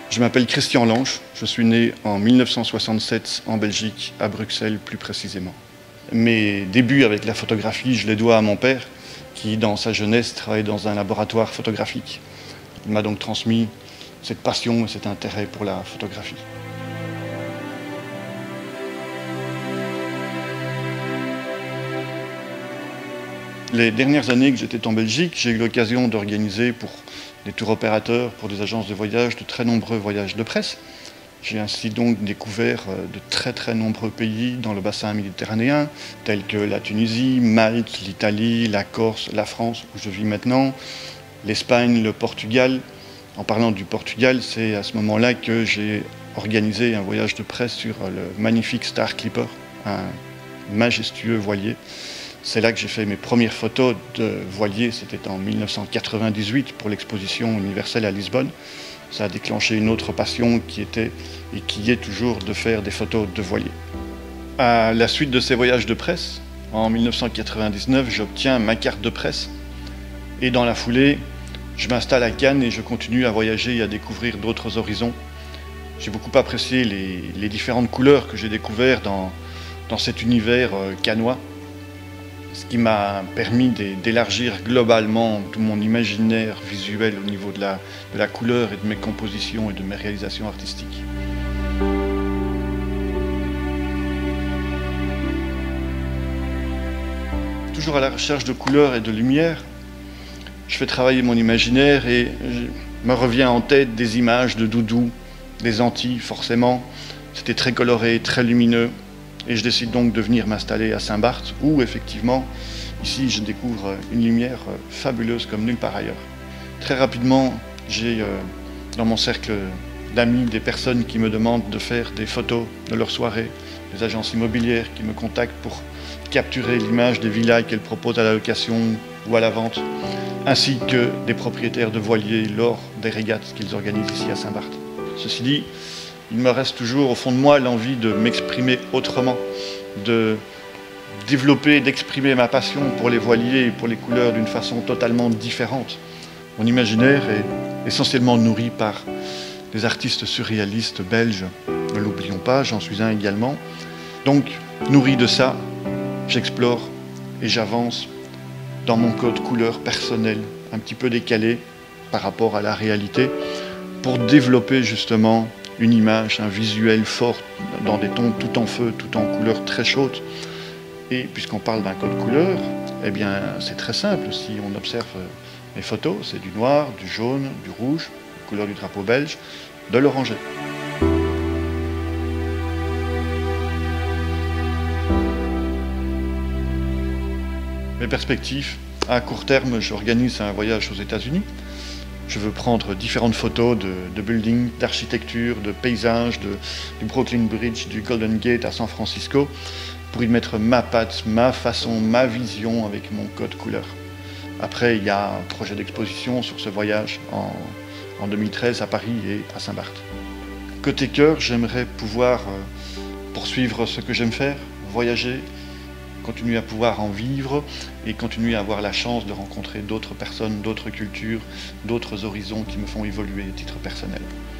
Je m'appelle Christian Lange, je suis né en 1967 en Belgique, à Bruxelles plus précisément. Mes débuts avec la photographie, je les dois à mon père, qui dans sa jeunesse travaillait dans un laboratoire photographique. Il m'a donc transmis cette passion et cet intérêt pour la photographie. Les dernières années que j'étais en Belgique, j'ai eu l'occasion d'organiser pour des tours opérateurs, pour des agences de voyage, de très nombreux voyages de presse. J'ai ainsi donc découvert de très nombreux pays dans le bassin méditerranéen, tels que la Tunisie, Malte, l'Italie, la Corse, la France, où je vis maintenant, l'Espagne, le Portugal. En parlant du Portugal, c'est à ce moment-là que j'ai organisé un voyage de presse sur le magnifique Star Clipper, un majestueux voilier. C'est là que j'ai fait mes premières photos de voilier, c'était en 1998 pour l'exposition universelle à Lisbonne. Ça a déclenché une autre passion qui était et qui est toujours de faire des photos de voilier. À la suite de ces voyages de presse, en 1999, j'obtiens ma carte de presse et dans la foulée, je m'installe à Cannes et je continue à voyager et à découvrir d'autres horizons. J'ai beaucoup apprécié les différentes couleurs que j'ai découvertes dans cet univers cannois. Ce qui m'a permis d'élargir globalement tout mon imaginaire visuel au niveau de la couleur et de mes compositions et de mes réalisations artistiques. Toujours à la recherche de couleurs et de lumière, je fais travailler mon imaginaire et me revient en tête des images de Doudou, des Antilles forcément. C'était très coloré, très lumineux. Et je décide donc de venir m'installer à Saint-Barth, où effectivement, ici, je découvre une lumière fabuleuse comme nulle part ailleurs. Très rapidement, j'ai dans mon cercle d'amis des personnes qui me demandent de faire des photos de leurs soirées, des agences immobilières qui me contactent pour capturer l'image des villas qu'elles proposent à la location ou à la vente, ainsi que des propriétaires de voiliers lors des régates qu'ils organisent ici à Saint-Barth. Ceci dit, il me reste toujours au fond de moi l'envie de m'exprimer autrement, de développer, d'exprimer ma passion pour les voiliers et pour les couleurs d'une façon totalement différente. Mon imaginaire est essentiellement nourri par des artistes surréalistes belges, ne l'oublions pas, j'en suis un également. Donc, nourri de ça, j'explore et j'avance dans mon code couleur personnel, un petit peu décalé par rapport à la réalité, pour développer justement une image, un visuel fort dans des tons tout en feu, tout en couleurs très chaudes. Et puisqu'on parle d'un code couleur, eh bien c'est très simple. Si on observe mes photos, c'est du noir, du jaune, du rouge, couleur du drapeau belge, de l'orangé. Mes perspectives, à court terme, j'organise un voyage aux États-Unis. Je veux prendre différentes photos de buildings, d'architecture, de paysages, du Brooklyn Bridge, du Golden Gate à San Francisco, pour y mettre ma patte, ma façon, ma vision avec mon code couleur. Après, il y a un projet d'exposition sur ce voyage en 2013 à Paris et à Saint-Barth. Côté cœur, j'aimerais pouvoir poursuivre ce que j'aime faire, voyager, continuer à pouvoir en vivre et continuer à avoir la chance de rencontrer d'autres personnes, d'autres cultures, d'autres horizons qui me font évoluer à titre personnel.